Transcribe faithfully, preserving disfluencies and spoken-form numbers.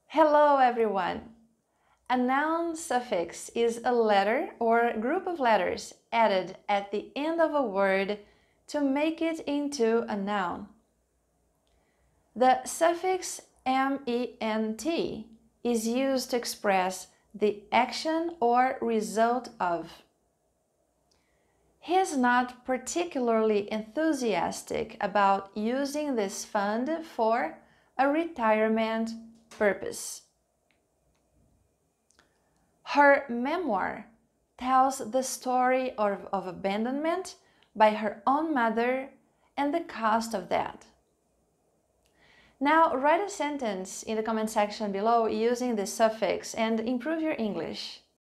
Hello everyone! A noun suffix is a letter or group of letters added at the end of a word to make it into a noun. The suffix ment is used to express the action or result of. He is not particularly enthusiastic about using this fund for a retirement purpose. Her memoir tells the story of, of abandonment by her own mother and the cost of that. Now write a sentence in the comment section below using this suffix and improve your English.